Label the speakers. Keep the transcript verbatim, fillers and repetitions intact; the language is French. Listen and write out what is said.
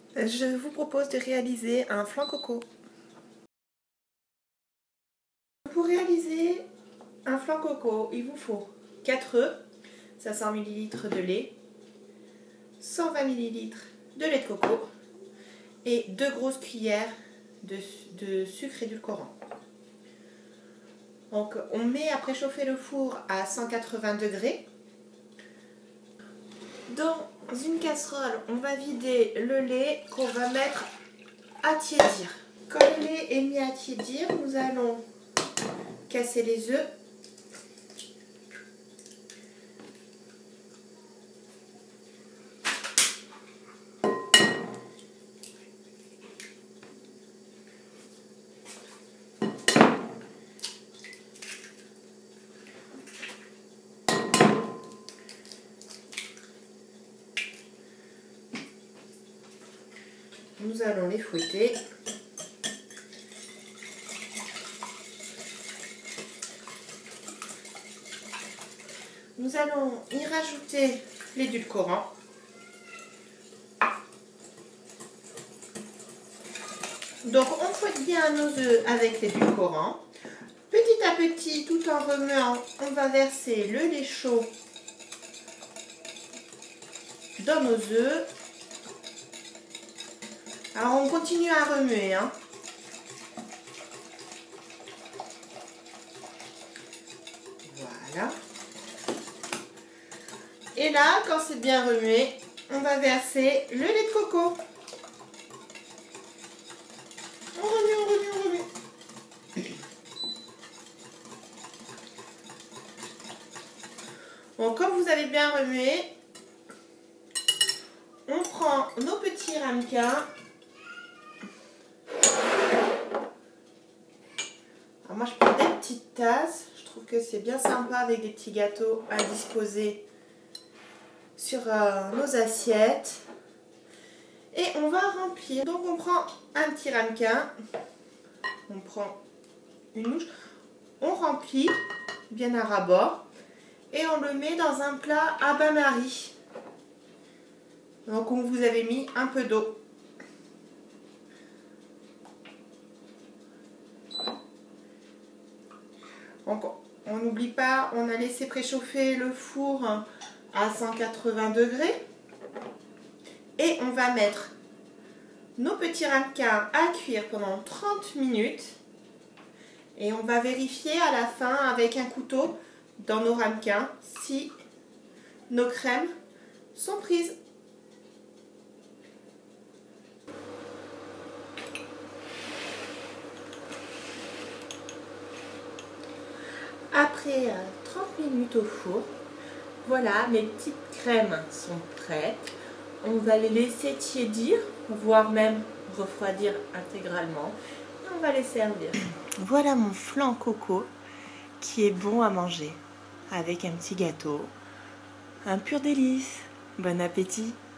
Speaker 1: Je vous propose de réaliser un flan coco. Pour réaliser un flan coco, il vous faut quatre œufs, cinq cents millilitres de lait, cent vingt millilitres de lait de coco et deux grosses cuillères de, de sucre édulcorant. Donc on met à préchauffer le four à cent quatre-vingts degrés. Dans une casserole, on va vider le lait qu'on va mettre à tiédir. Quand le lait est mis à tiédir, nous allons casser les œufs. Nous allons les fouetter. Nous allons y rajouter l'édulcorant. Donc on fouette bien nos œufs avec l'édulcorant. Petit à petit, tout en remuant, on va verser le lait chaud dans nos œufs. Alors on continue à remuer, hein. Voilà. Et là, quand c'est bien remué, on va verser le lait de coco. On remue, on remue, on remue. Bon, comme vous avez bien remué, on prend nos petits ramequins. Alors moi, je prends des petites tasses. Je trouve que c'est bien sympa avec des petits gâteaux à disposer sur euh, nos assiettes. Et on va remplir. Donc on prend un petit ramequin. On prend une louche. On remplit bien à ras-bord. Et on le met dans un plat à bain-marie. Donc on vous avait mis un peu d'eau. Donc on n'oublie pas, on a laissé préchauffer le four à cent quatre-vingts degrés. Et on va mettre nos petits ramequins à cuire pendant trente minutes. Et on va vérifier à la fin avec un couteau dans nos ramequins si nos crèmes sont prises. Après trente minutes au four, voilà, mes petites crèmes sont prêtes. On va les laisser tiédir, voire même refroidir intégralement. Et on va les servir. Voilà mon flan coco qui est bon à manger avec un petit gâteau. Un pur délice. Bon appétit!